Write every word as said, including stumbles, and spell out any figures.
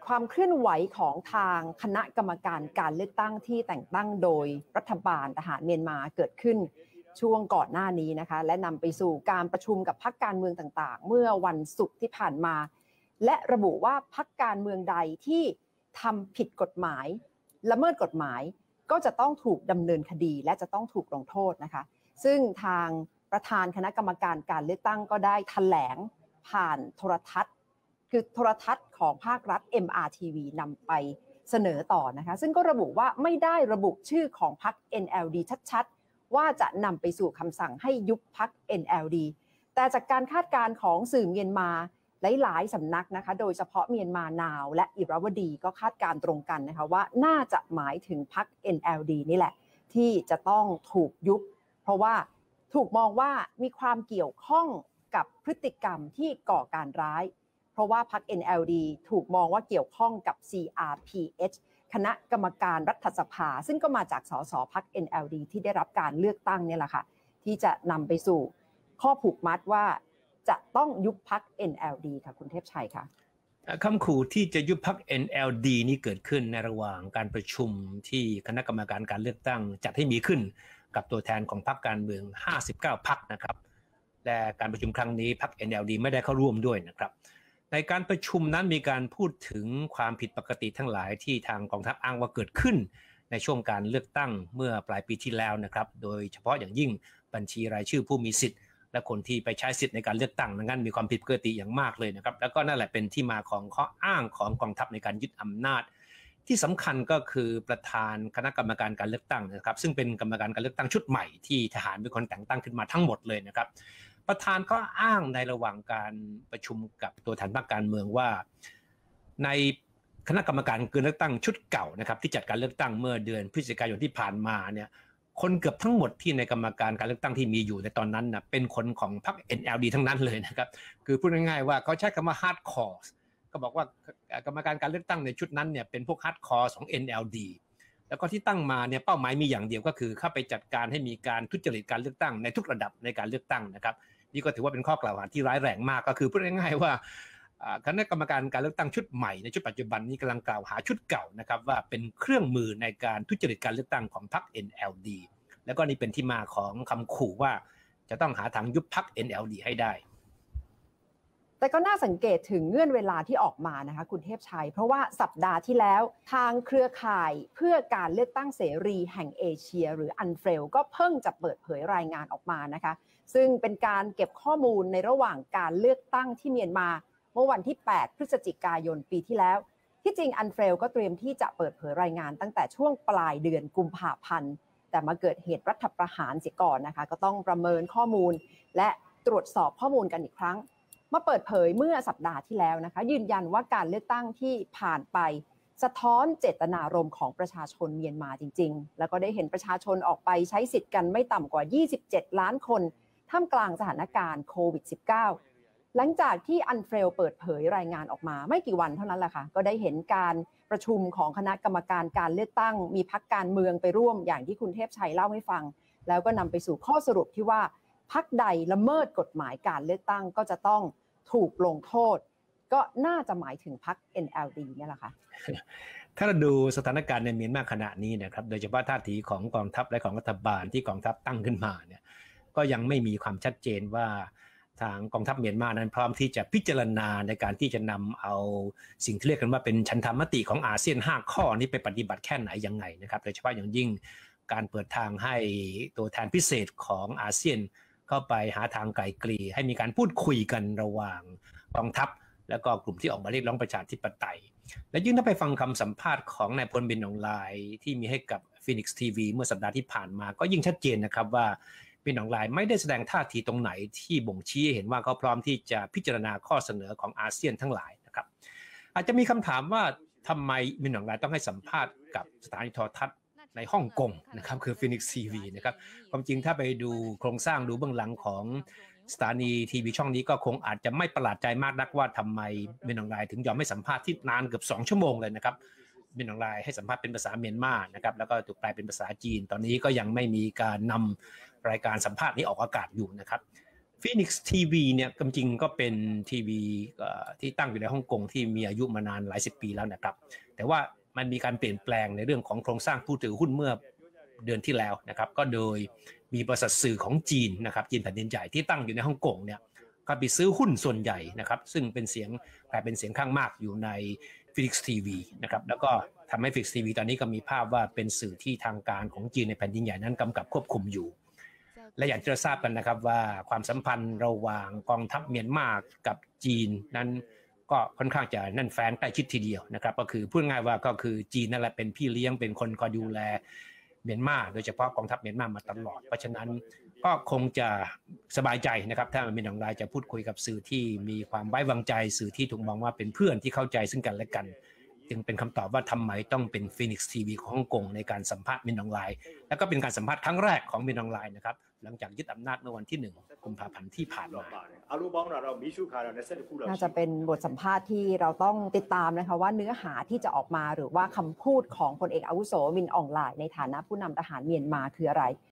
ความเคลื่อนไหวของทางคณะกรรมการการเลือกตั้งที่แต่งตั้งโดยรัฐบาลทหารเมียนมาเกิดขึ้นช่วงก่อนหน้านี้นะคะและนำไปสู่การประชุมกับพรรคการเมืองต่างๆเมื่อวันศุกร์ที่ผ่านมาและระบุว่าพรรคการเมืองใดที่ทำผิดกฎหมายละเมิดกฎหมายก็จะต้องถูกดำเนินคดีและจะต้องถูกลงโทษนะคะซึ่งทางประธานคณะกรรมการการเลือกตั้งก็ได้แถลงผ่านโทรทัศน์คือโทรทัศน์ของภาครัฐ เอ็ม อาร์ ที วี นำไปเสนอต่อนะคะซึ่งก็ระบุว่าไม่ได้ระบุชื่อของพรรค เอ็น แอล ดี ชัดๆว่าจะนำไปสู่คำสั่งให้ยุบพรรค เอ็น แอล ดี แต่จากการคาดการณ์ของสื่อเมียนมาหลายๆสำนักนะคะโดยเฉพาะเมียนมานาวและอิราวดีก็คาดการณ์ตรงกันนะคะว่าน่าจะหมายถึงพรรค เอ็น แอล ดี นี่แหละที่จะต้องถูกยุบเพราะว่าถูกมองว่ามีความเกี่ยวข้องกับพฤติกรรมที่ก่อการร้ายเพราะว่าพรรค เอ็น แอล ดี ถูกมองว่าเกี่ยวข้องกับ ซี อาร์ พี เอช คณะกรรมการรัฐสภาซึ่งก็มาจากสสพรรค เอ็น แอล ดี ที่ได้รับการเลือกตั้งนี่แหละค่ะที่จะนำไปสู่ข้อผูกมัดว่าจะต้องยุบพรรค เอ็น แอล ดี ค่ะคุณเทพชัยค่ะคำขู่ที่จะยุบพรรค เอ็น แอล ดี นี้เกิดขึ้นในระหว่างการประชุมที่คณะกรรมการการเลือกตั้งจัดให้มีขึ้นกับตัวแทนของพรรคการเมืองห้าสิบเก้าพรรคนะครับและการประชุมครั้งนี้พรรค เอ็น แอล ดี ไม่ได้เข้าร่วมด้วยนะครับในการประชุมนั้นมีการพูดถึงความผิดปกติทั้งหลายที่ทางกองทัพอ้างว่าเกิดขึ้นในช่วงการเลือกตั้งเมื่อปลายปีที่แล้วนะครับโดยเฉพาะอย่างยิ่งบัญชีรายชื่อผู้มีสิทธิ์และคนที่ไปใช้สิทธิ์ในการเลือกตั้งนั้นมีความผิดปกติอย่างมากเลยนะครับแล้วก็นั่นแหละเป็นที่มาของข้ออ้างของกองทัพในการยึดอำนาจที่สำคัญก็คือประธานคณะกรรมการการเลือกตั้งนะครับซึ่งเป็นกรรมการการเลือกตั้งชุดใหม่ที่ทหารเป็นคนแต่งตั้งขึ้นมาทั้งหมดเลยนะครับประธานก็อ้างในระหว่างการประชุมกับตัวแทนพรรคการเมืองว่าในคณะกรรมการการเลือกตั้งชุดเก่านะครับที่จัดการเลือกตั้งเมื่อเดือนพฤศจิกายนที่ผ่านมาเนี่ยคนเกือบทั้งหมดที่ในกรรมการการเลือกตั้งที่มีอยู่ในตอนนั้นนะเป็นคนของพรรค เอ็น แอล ดี ทั้งนั้นเลยนะครับคือพูดง่ายๆว่าเขาใช้คำว่า hard core ก็บอกว่ากรรมการการเลือกตั้งในชุดนั้นเนี่ยเป็นพวก hard core ของ เอ็น แอล ดี แล้วก็ที่ตั้งมาเนี่ยเป้าหมายมีอย่างเดียวก็คือเข้าไปจัดการให้มีการทุจริตการเลือกตั้งในทุกระดับในการเลือกตั้งนะครับนี่ก็ถือว่าเป็นข้อกล่าวหาที่ร้ายแรงมากก็คือพูดง่ายๆว่าคณะกรรมการการเลือกตั้งชุดใหม่ในชุดปัจจุบันนี้กำลังกล่าวหาชุดเก่านะครับว่าเป็นเครื่องมือในการทุจริตการเลือกตั้งของพรรค เอ็น แอล ดี แล้วก็นี่เป็นที่มาของคำขู่ว่าจะต้องหาทางยุบพรรค เอ็น แอล ดี ให้ได้แต่ก็น่าสังเกตถึงเงื่อนเวลาที่ออกมานะคะคุณเทพชัยเพราะว่าสัปดาห์ที่แล้วทางเครือข่ายเพื่อการเลือกตั้งเสรีแห่งเอเชียหรืออันเฟรลก็เพิ่งจะเปิดเผยรายงานออกมานะคะซึ่งเป็นการเก็บข้อมูลในระหว่างการเลือกตั้งที่เมียนมาเมื่อวันที่แปดพฤศจิกายนปีที่แล้วที่จริงอันเฟรลก็เตรียมที่จะเปิดเผยรายงานตั้งแต่ช่วงปลายเดือนกุมภาพันธ์แต่มาเกิดเหตุรัฐประหารเสียก่อนนะคะก็ต้องประเมินข้อมูลและตรวจสอบข้อมูลกันอีกครั้งมาเปิดเผยเมื่อสัปดาห์ที่แล้วนะคะยืนยันว่าการเลือกตั้งที่ผ่านไปสะท้อนเจตนารมณ์ของประชาชนเมียนมาจริงๆแล้วก็ได้เห็นประชาชนออกไปใช้สิทธิ์กันไม่ต่ำกว่ายี่สิบเจ็ดล้านคนท่ามกลางสถานการณ์โควิด สิบเก้า หลังจากที่อันเฟรลเปิดเผยรายงานออกมาไม่กี่วันเท่านั้นแหละค่ะก็ได้เห็นการประชุมของคณะกรรมการการเลือกตั้งมีพรรคการเมืองไปร่วมอย่างที่คุณเทพชัยเล่าให้ฟังแล้วก็นำไปสู่ข้อสรุปที่ว่าพรรคใดละเมิดกฎหมายการเลือกตั้งก็จะต้องถูกลงโทษก็น่าจะหมายถึงพรรค เอ็น แอล ดี นี่แหละค่ะถ้าเราดูสถานการณ์ในเมียนมาขณะนี้นะครับโดยเฉพาะท่าทีของกองทัพและของรัฐบาลที่กองทัพตั้งขึ้นมาเนี่ยก็ยังไม่มีความชัดเจนว่าทางกองทัพเมียนมานั้นพร้อมที่จะพิจารณาในการที่จะนำเอาสิ่งที่เรียกกันว่าเป็นฉันทามติของอาเซียนห้าข้อนี้ไปปฏิบัติแค่ไหนยังไงนะครับโดยเฉพาะอย่างยิ่งการเปิดทางให้ตัวแทนพิเศษของอาเซียนเข้าไปหาทางไกลเกลี่ยให้มีการพูดคุยกันระหว่างกองทัพแล้วก็กลุ่มที่ออกมาเรียกร้องประชาธิปไตยและยิ่งถ้าไปฟังคำสัมภาษณ์ของนายพลบินอองไลน์ที่มีให้กับ Phoenix ที วี เมื่อสัปดาห์ที่ผ่านมาก็ยิ่งชัดเจนนะครับว่าบินอองไลน์ไม่ได้แสดงท่าทีตรงไหนที่บ่งชี้เห็นว่าเขาพร้อมที่จะพิจารณาข้อเสนอของอาเซียนทั้งหลายนะครับอาจจะมีคำถามว่าทำไมบินอองไลน์ต้องให้สัมภาษณ์กับสถานีโทรทัศน์ในฮ่องกงนะครับคือ Phoenix ที วี นะครับความจริงถ้าไปดูโครงสร้างดูเบื้องหลังของสถานีทีวีช่องนี้ก็คงอาจจะไม่ประหลาดใจมากนักว่าทำไมบินอองไลน์ถึงยอมให้สัมภาษณ์ที่นานเกือบสองชั่วโมงเลยนะครับบินออนไลน์ให้สัมภาษณ์เป็นภาษาเมียนมานะครับแล้วก็ถูกแปลเป็นภาษาจีนตอนนี้ก็ยังไม่มีการนำรายการสัมภาษณ์นี้ออกอากาศอยู่นะครับ Phoenix ที วี เนี่ยจริงๆก็เป็นทีวีที่ตั้งอยู่ในฮ่องกงที่มีอายุมานานหลายสิบปีแล้วนะครับแต่ว่ามันมีการเปลี่ยนแปลงในเรื่องของโครงสร้างผู้ถือหุ้นเมื่อเดือนที่แล้วนะครับก็โดยมีบริษัทสื่อของจีนนะครับจีนแผ่นดินใหญ่ที่ตั้งอยู่ในฮ่องกงเนี่ยก็ไปซื้อหุ้นส่วนใหญ่นะครับซึ่งเป็นเสียงกลายเป็นเสียงข้างมากอยู่ใน Phoenix ที วี นะครับแล้วก็ทำให้ Phoenix ที วี ตอนนี้ก็มีภาพว่าเป็นสื่อที่ทางการของจีนในแผ่นดินใหญ่นั้นกำกับควบคุมอยู่และอย่างที่เราทราบกันนะครับว่าความสัมพันธ์ระหว่างกองทัพเมียนมากับจีนนั้นก็ค่อนข้างจะแน่นแฟ้นใกล้ชิดทีเดียวนะครับก็คือพูดง่ายว่าก็คือจีนนั่นแหละเป็นพี่เลี้ยงเป็นคนคอยดูแลเมียนมาโดยเฉพาะกองทัพเมียนมามาตลอดเพราะฉะนั้นก็คงจะสบายใจนะครับถ้ามินออนไลน์จะพูดคุยกับสื่อที่มีความไว้วางใจสื่อที่ถูกมองว่าเป็นเพื่อนที่เข้าใจซึ่งกันและกันจึงเป็นคำตอบว่าทำไมต้องเป็น Phoenix ที วี ของฮ่องกงในการสัมภาษณ์มินออนไลน์และก็เป็นการสัมภาษณ์ครั้งแรกของมินออนไลน์นะครับหลังจากยึดอำนาจเมื่อวันที่หนึ่งกุมภาพันธ์ที่ผ่านมาน่าจะเป็นบทสัมภาษณ์ที่เราต้องติดตามนะคะว่าเนื้อหาที่จะออกมาหรือว่าคำพูดของพลเอกอาวุโสมินออนไลน์ในฐานะผู้นำทหารเมียนมาคืออะไร